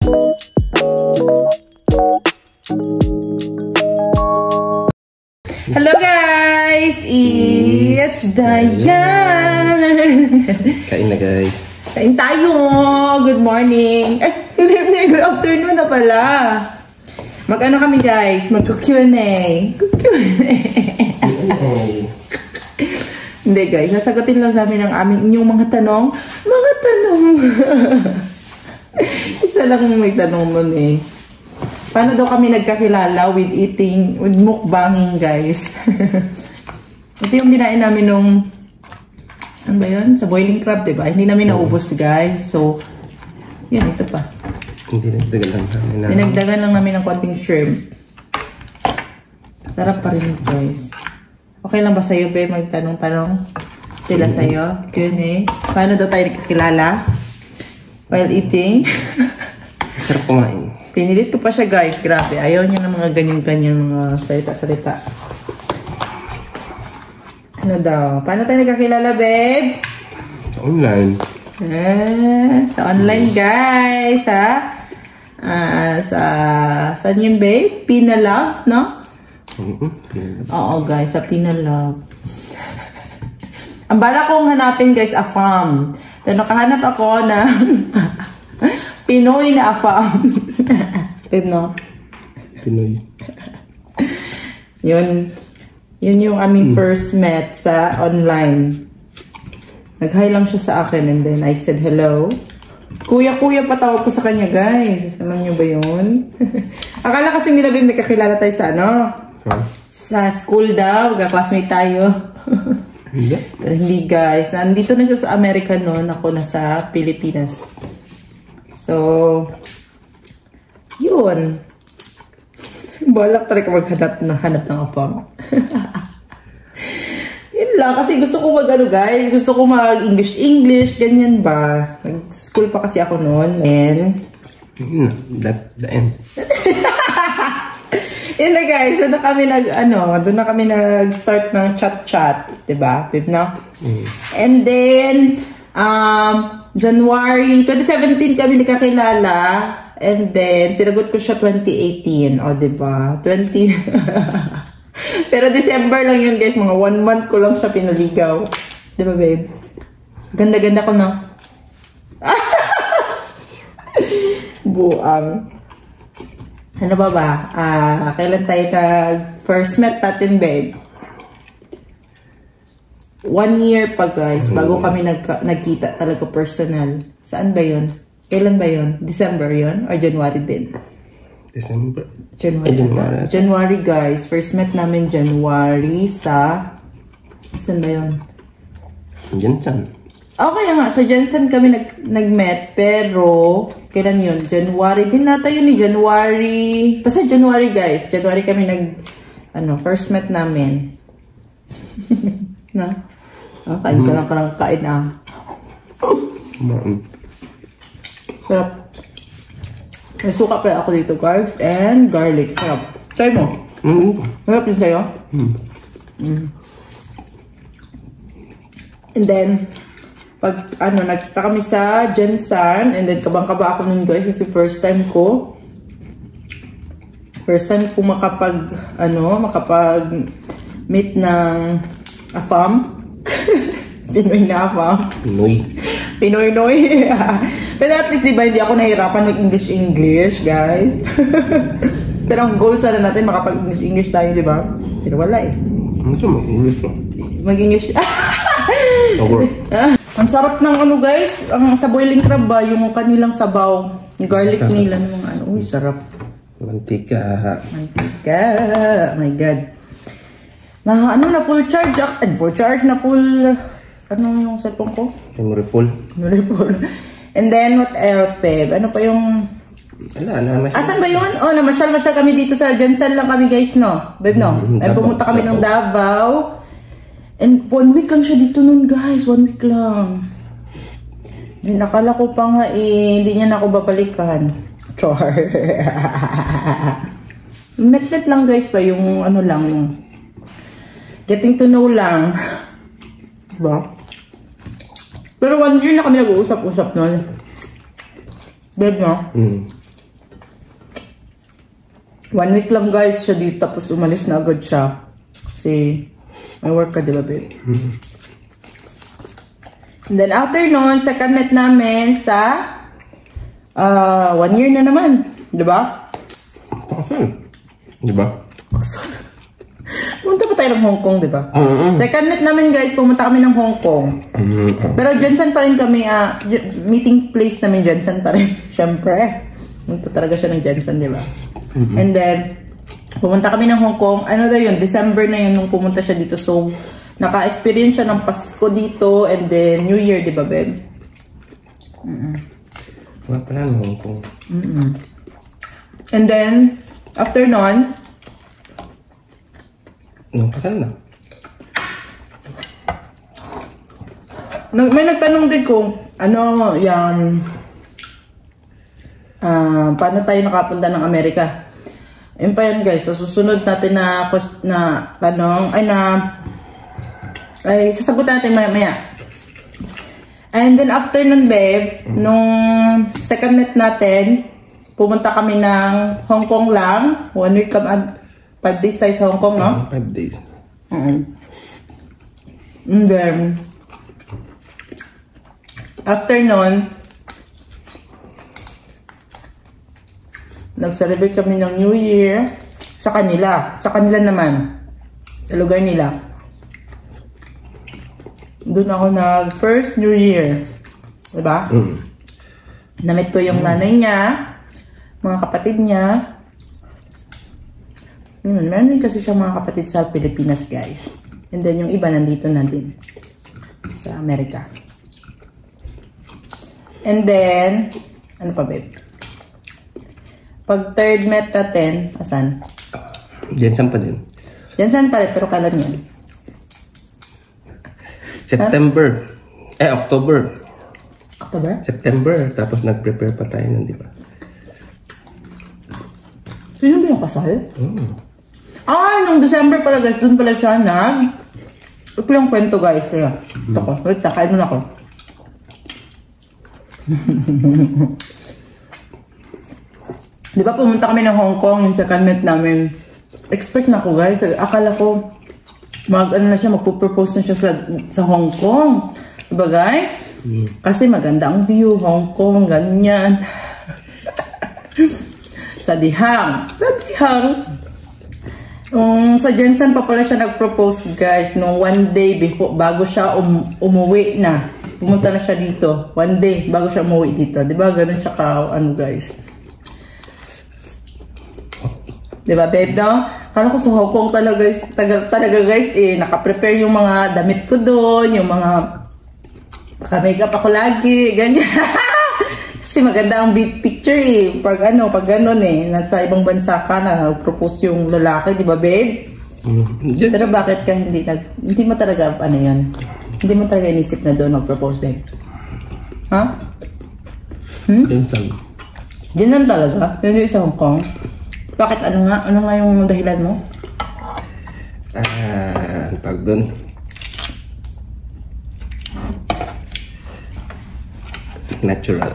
Hello guys! It's Dayan! Kain na guys. Kain tayo! Good morning! Good evening, good afternoon na pala. Mag-ano kami guys? Mag-Q&A. Hindi guys, nasagutin lang namin ang inyong mga tanong. Mga tanong! Isa lang may tanong nun eh. Paano daw kami nagkakilala with mukbanging, guys? Ito yung dinain namin nung, saan ba yun? Sa boiling crab, diba? Hindi namin naubos, guys. So, yun, ito pa. Dinagdagan lang namin ng konting shrimp. Sarap pa rin, guys. Okay lang ba sa'yo, be? Magtanong-tanong sila sa'yo. Yun eh. Paano daw tayo nagkakilala? While eating. Sarap kumain. Pinilit ko pa siya guys, grabe. Ayaw niya ng mga ganyan-ganyan mga salita-salita. Ano daw? Paano tayo nagkakilala, babe? Online. Sa online guys, ha? Saan yun, babe? Pinalove, no? Oo guys, sa Pinalove. Ang bala kong hanapin guys, a farm. Pero nakahanap ako ng Pinoy na afam. Babe, no? Pinoy. Yun yung aming first met sa online. Nag-hi lang siya sa akin and then I said hello. Kuya patawag ko sa kanya, guys. Alam niyo ba yun? Akala kasi nila, babe, nagkakilala tayo sa ano? Sa school daw. Classmate tayo. Yeah. Pero hindi, guys. Nandito na siya sa Amerika noon. Ako nasa Pilipinas. So, yun. Balak talaga maghanap ng afam. Yun lang. Kasi gusto ko mag-ano guys. Gusto ko mag-English. Ganyan ba? Nag-school pa kasi ako noon. And the end. yun na guys. Doon na kami nag-start ng chat-chat. Diba? Babe, no? And then, January 2017 kami nakakilala. And then, sinagot ko siya 2018. O, diba? Pero December lang yun, guys. Mga 1 month ko lang siya pinaligaw. Diba, babe? Ganda-ganda ko na. Buang. Ano ba? Kailan tayo first met natin, babe? 1 year pa, guys, bago kami nagkita talaga personal. Saan ba yun? Kailan ba yun? December yun? Or January din? December. January, guys. First met namin January sa... Saan ba yun? Jensen. Okay nga. Sa Jensen kami nag-met. Pero, kailan yun? January. Din nata yun ni January. Basta January, guys. January kami first met namin. Na? Kain ka lang kain Sarap. May suka pa ako dito, guys. And garlic. Sarap. Try mo. Sarap yun sa'yo. And then, pag nagkita kami sa Jensen, and then kabang-kaba ako nun, guys, kasi first time ko makapag-meet ng afam. Pinoy na afam. Pinoy. Pero at least, diba, hindi ako nahirapan mag-English, guys. Pero ang goal sana natin, makapag-English tayo, diba? Pero wala eh. Mag-English mo? Mag-English. Ang sarap ng guys, sa boiling crab ba, yung kanilang sabaw, yung garlic nila, ng mga uy, sarap. Mantika. Oh my God. Na full charge, yung cellphone ko? Memory full. And then, what else, babe? Ano pa yung... Asan ba yun? Oh, namasyal kami dito sa Jensen lang kami, guys, no? Babe, no? Ay, pumunta kami ng Davao. And 1 week lang siya dito nun, guys. 1 week lang. Nakala ko pa nga hindi niya na ako babalikan. Char. Met lang, guys, ba? Yung yung getting to know lang. Diba? Pero 1 year na kami nag-uusap-usap nun. Babe, no? 1 week lang guys siya dito, tapos umalis na agad siya. Kasi may work ka, diba babe? And then after nun, second met namin sa 1 year na naman. Diba? Kasal. Diba? Kasal. Pumunta pa tayo ng Hong Kong, diba? Second met namin guys, pumunta kami ng Hong Kong. Pero Jensen pa rin kami, meeting place namin Jensen pa rin. Siyempre. Pumunta talaga siya ng Jensen, diba? And then, pumunta kami ng Hong Kong. Ano daw yun? December na yun nung pumunta siya dito. So, naka-experience siya ng Pasko dito and then New Year, di ba, babe? Wala pala ng Hong Kong. And then, after nun, kasal na. May nagtanong din kung, ano, yung, paano tayo nakapunta ng Amerika? Yun pa yan guys, sa susunod natin na tanong, ay sasagot natin maya. And then after nun babe, nung second met natin, pumunta kami ng Hong Kong lang. 1 week 5 days tayo sa Hong Kong, no? 5 days. And then, after nun, nag-celebrate kami ng New Year sa kanila. Sa kanila naman. Sa lugar nila. Doon ako nag-first New Year. Diba? Namit ko yung nanay niya, mga kapatid niya. Meron din kasi siya mga kapatid sa Pilipinas, guys. And then yung iba nandito na din. Sa Amerika. And then, ano pa, babe? Pag third met natin, asan? Jensen pa din. Jensen pa rin, pero kailan yan? September. October. October? September. Tapos nag-prepare pa tayo nun, di ba? Sino ba yung kasal? Nung December pala guys, dun pala siya ito yung kwento guys. Ito ko. Wait, kain mo na ako. Di ba pumunta kami ng Hong Kong, yung second met namin. Expect na ako guys. Akala ko magpo-propose na siya sa Hong Kong. Diba guys? Kasi maganda ang view, Hong Kong, ganyan. Sa Dihang. Sa Jensen pa pala siya nag-propose guys nung 1 day bago siya umuwi na. Pumunta na siya dito. 1 day bago siya umuwi dito. Diba? Ganun siya guys. Diba, babe, no? Kala ko sa Hong Kong talaga guys, naka-prepare yung mga damit ko doon, yung mga naka-makeup ako lagi, ganyan. Kasi maganda ang picture pag gano'n nasa ibang bansa ka na propose yung lalaki, diba, babe? Pero bakit ka hindi mo talaga, yun? Hindi mo talaga inisip na doon mag-propose, babe? Ha? Diyan talaga? Yun yung sa Hong Kong? Bakit? Ano nga yung dahilan mo? Tag doon. Natural.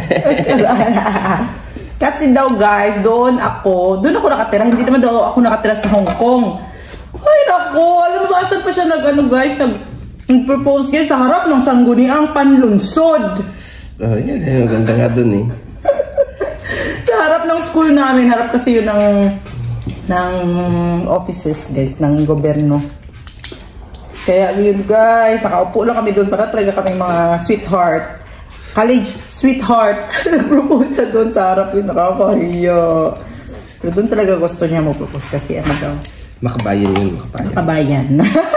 Kasi daw guys, doon ako nakatira. Hindi naman daw ako nakatira sa Hong Kong. Ay nako, alam mo ba saan pa siya nag-propose guys sa harap ng sangguniang panlunsod. Yan, maganda nga doon Sa harap ng school namin, harap kasi yun ng offices guys, ng gobyerno. Kaya yun guys, nakaupo lang kami doon para talaga kami mga sweetheart. College sweetheart. Nag-propose siya doon sa harap guys, nakakahiya. Pero doon talaga gusto niya mag-propose kasi daw. Makabayan yun, makabayan.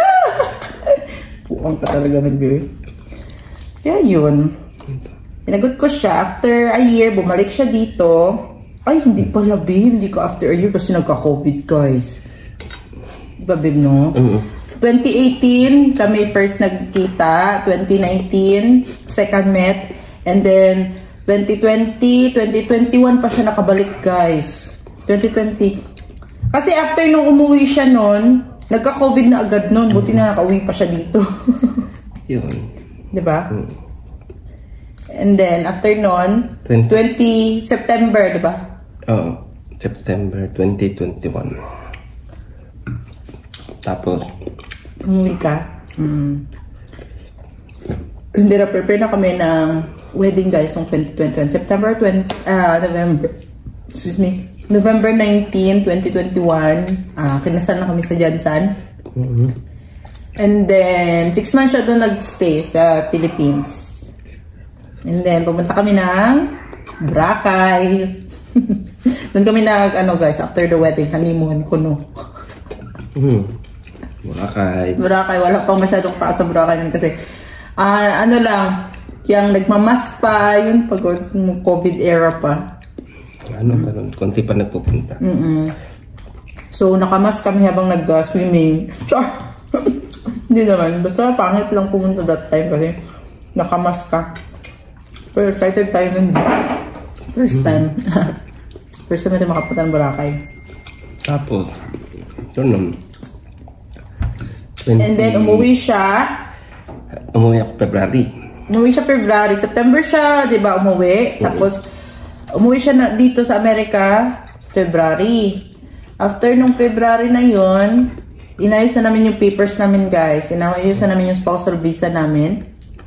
Puwang ka talaga nag-birth. Kaya yun. Pinagot ko siya. After a year, bumalik siya dito. Ay, hindi pala, babe. Hindi ko after a year kasi nagka-COVID, guys. Diba, babe, no? 2018, kami first nagkita. 2019, second met. And then, 2020, 2021 pa siya nakabalik, guys. 2020. Kasi after nung umuwi siya nun, nagka-COVID na agad nun. Buti na nakauwi pa siya dito. Yun. Diba? And then, after nun, 20 September, diba? Oo. September 2021. Tapos, umuwi ka. Hindi na prepare na kami ng wedding guys noong 2021. November 19, 2021. Kinasal na kami sa Jansan. And then, 6 months siya doon nag-stay sa Philippines. And then, pumunta kami ng Boracay. Doon kami guys, after the wedding, honeymoon, kuno. Boracay. Wala pang masyadong tao sa Boracay nun kasi, yung nagmamas pa, yun, pag COVID era pa. Parang konti pa nagpupunta. So, nakamas kami habang nag-swimming. Char! Hindi naman. Basta pangit lang pumunta that time kasi nakamas ka. Pero excited tayo nun. First time. First time natin makapunta ng Boracay. Tapos, yun. And then, umuwi siya. Umuwi ako February. September siya, di ba, umuwi. Tapos, umuwi siya dito sa Amerika, February. After nung February na yun, inayos na namin yung papers namin, guys. Inayos na namin yung spousal visa namin.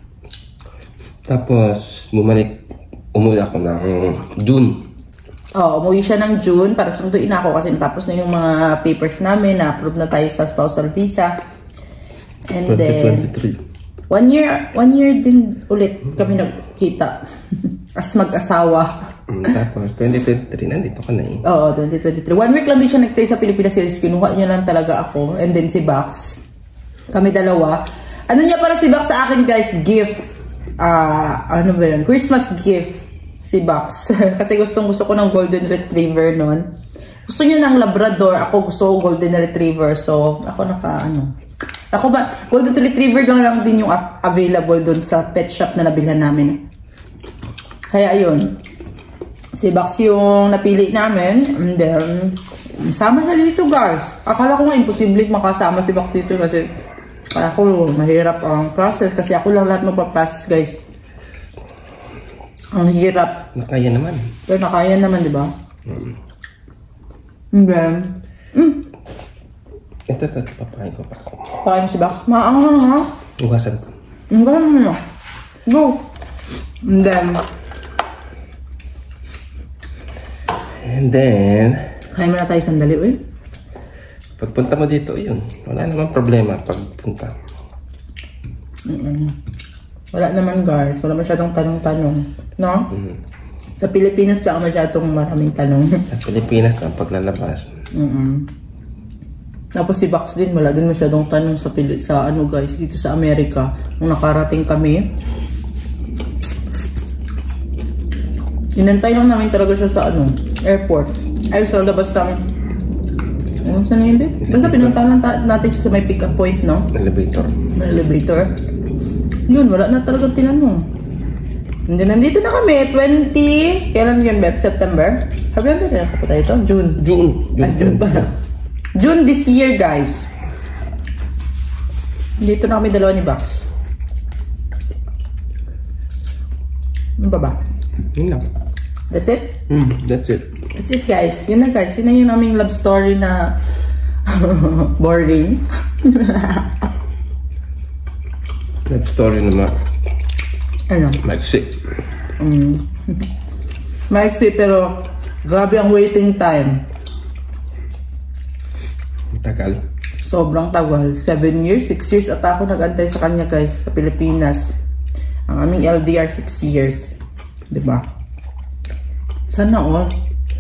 Tapos, umuwi ako ng June. Umuwi siya ng June para sunduin ako kasi natapos na yung mga papers namin, na-approve na tayo sa spousal visa. And 2023. Then, 1 year din ulit kami nagkita as mag-asawa. Tapos, 2023, nandito ka na eh. Oo, 2023. 1 week lang din siya nagstay sa Pilipinas. Kinuha niya lang talaga ako. And then si Bax. Kami dalawa. Ano niya pala si Bax sa akin, guys? Gift. Ano ba yun? Christmas gift. Si Bax. Kasi gusto ko ng Golden Retriever nun. Gusto niya ng Labrador. Ako gusto ko Golden Retriever. So, ako Golden Retriever lang din yung available dun sa pet shop na nabilhan namin. Kaya ayun. Si Bax yung napili namin. And then, sama siya dito, guys. Akala ko nga imposible makasama si Bax dito kasi ako mahirap ang process kasi ako lang lahat magpa-process, guys. Ang hirap. Nakaya naman. Pero nakaya naman, di ba? And then, Ito, papain ko pa. Pakain mo si Bax. Maangang ha? Ugasan ko. Ugasan mo. Go! And then, kaya mo na tayo sandali, uy. Pagpunta mo dito, yun. Wala namang problema pagpunta. Wala naman, guys. Wala masyadong tanong-tanong. No? Sa Pilipinas lang masyadong maraming tanong. Sa Pilipinas ang paglalabas. Tapos si Bax din, wala din masyadong tanong sa guys, dito sa Amerika. Nung nakarating kami, inantay lang namin talaga siya sa airport. Ay, sa labas ng, saan na yun, babe? Basta pinuntahan lang natin siya sa may pick-up point, no? Elevator. Yun, wala na talaga tinanong. Hindi, nandito na kami, kailan yun, babe? September? Sabi ba siya sa ito? June pala. June this year, guys. Dito na kami dalawa ni Bax. Ano ba? Yun lang. That's it? That's it. That's it, guys. Yun na, guys. Yun na yung aming love story na boring. Love story naman. Maiksi. Maiksi, pero grabe ang waiting time. Tagal. Sobrang tagal. 7 years, 6 years at ako nag-antay sa kanya, guys, sa Pilipinas. Ang aming LDR 6 years. Diba? Sana all.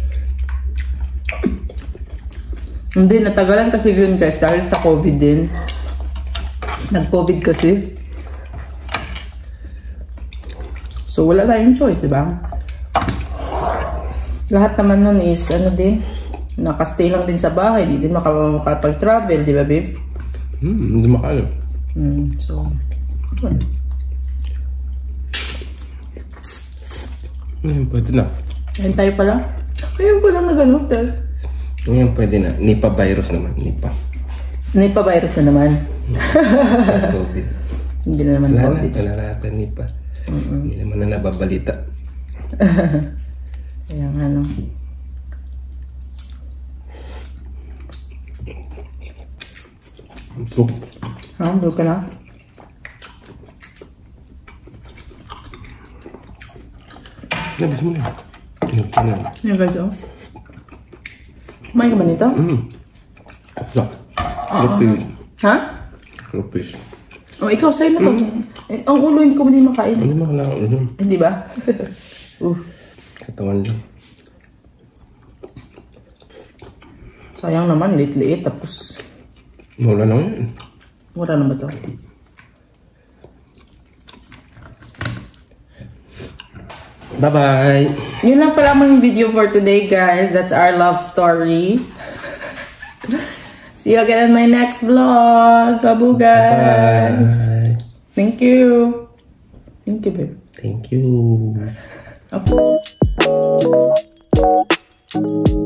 Hindi, natagalan kasi yun, guys, dahil sa COVID din. Nag-COVID kasi. So, wala tayong choice, diba? Lahat naman nun is, nakastay lang din sa bahay, hindi din makapag-travel, di ba, babe? Hindi makalo. So, pwede na. Ayun tayo pala. Ayun pala nag-ano, Ngayon pwede na. Nipah virus naman. Nipah virus na naman. COVID. Hindi na naman COVID. Wala na natin Nipah. Hindi naman na nababalita. Kaya Soup. Doon ka na. Gusto mo na. Yan guys, oh. Kumain ka ba nito? Gusto. Lupis. Ha? Lupis. Oh, ikaw, sa'yo na to. Ang ulo, hindi ko hindi makain. Hindi mo kailangan. Hindi ba? Katawan lang. Sayang naman, liit-liit. Tapos, Mura lang yun. mura na ba to? Bye-bye. Yun lang pala ang video for today, guys. That's our love story. See you again in my next vlog. Babu, guys. Bye. Thank you. Thank you, babe. Thank you. Okay.